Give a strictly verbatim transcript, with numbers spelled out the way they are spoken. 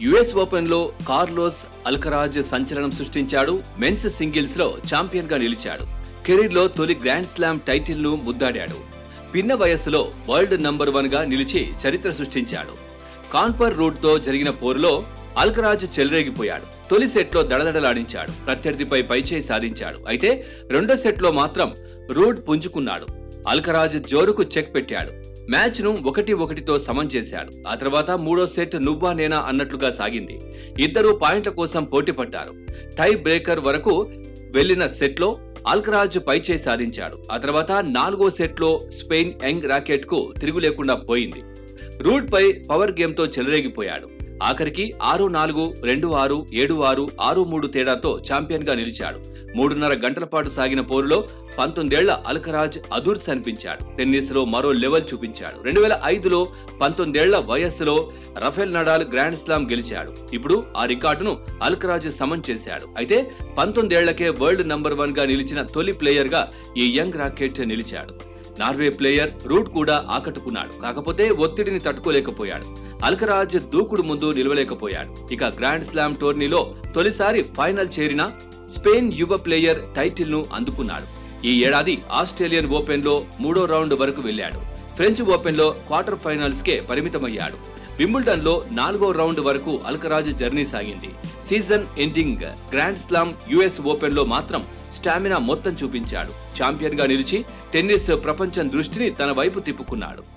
US open లో Carlos Alcaraz సంచలనం సృష్టించాడు. మెన్స్ సింగిల్స్ లో ఛాంపియన్ గా నిలిచాడు. కెరీర్ లో తొలి గ్రాండ్ స్లామ్ టైటిల్ ను ముద్దాడాడు. పిన్న వయస్సులో వరల్డ్ నంబర్ వన్ గా నిలిచి చరిత్ర సృష్టించాడు. కాన్పర్ రూట్ తో జరిగిన పోరులో అల్కరాజ్ చెలరేగిపోయాడు. తొలి సెట్ లో దడదడలాడించాడు. ప్రత్యర్థిపై పైచేయి సాధించాడు. అయితే రెండో సెట్ లో మాత్రం రూట్ పుంజుకున్నాడు. అల్కరాజ్ జోరుకు చెక్ పెట్టాడు. మ్యాచ్ ను ఒకటి ఒకటితో సమం చేశాడు. ఆ తర్వాత మూడో సెట్ నువ్వా నేనా అన్నట్లుగా సాగింది. ఇద్దరు పాయింట్ల కోసం పోటీ పడ్డారు. టై బ్రేకర్ వరకు వెళ్లిన సెట్ లో అల్కరాజ్ పైచేయి సాధించాడు. ఆ తర్వాత నాలుగో సెట్ లో స్పెయిన్ యంగ్ రాకెట్ కు తిరుగు లేకుండా పోయింది. రూట్ పై పవర్ గేమ్ తో చెలరేగిపోయాడు. ఆఖరికి ఆరు నాలుగు, రెండు ఆరు, ఏడు ఆరు, ఆరు మూడు తేడాతో ఛాంపియన్ గా నిలిచాడు. మూడున్నర గంటల పాటు సాగిన పోరులో పంతొమ్మిదేళ్ల అల్కరాజ్ అదుర్స్ అనిపించాడు. టెన్నిస్ లో మరో లెవెల్ చూపించాడు. రెండు వేల ఐదులో పంతొమ్మిదేళ్ల వయస్సులో రఫెల్ నడాల్ గ్రాండ్ స్లామ్ గెలిచాడు. ఇప్పుడు ఆ రికార్డును అల్కరాజ్ సమం చేశాడు. అయితే పంతొమ్మిదేళ్లకే వరల్డ్ నంబర్ వన్ గా నిలిచిన తొలి ప్లేయర్ గా ఈ యంగ్ రాకెట్ నిలిచాడు. నార్వే ప్లేయర్ రూట్ కూడా ఆకట్టుకున్నాడు. కాకపోతే ఒత్తిడిని తట్టుకోలేకపోయాడు. అల్కరాజ్ దూకుడు ముందు నిలవలేకపోయాడు. ఇక గ్రాండ్ స్లామ్ టోర్నీలో తొలిసారి ఫైనల్ చేరిన స్పెయిన్ యువ ప్లేయర్ టైటిల్ ను అందుకున్నాడు. ఈ ఏడాది ఆస్ట్రేలియన్ ఓపెన్ లో మూడో రౌండ్ వరకు వెళ్లాడు. ఫ్రెంచ్ ఓపెన్ లో క్వార్టర్ ఫైనల్స్ కే పరిమితమయ్యాడు. వింబుల్డన్ లో నాలుగో రౌండ్ వరకు అల్కరాజ్ జర్నీ సాగింది. Season ending grand slam US open లో మాత్రం స్టామినా మొత్తం చూపించాడు. ఛాంపియన్ గా నిలిచి టెన్నిస్ ప్రపంచం దృష్టిని తన వైపు తిప్పుకున్నాడు.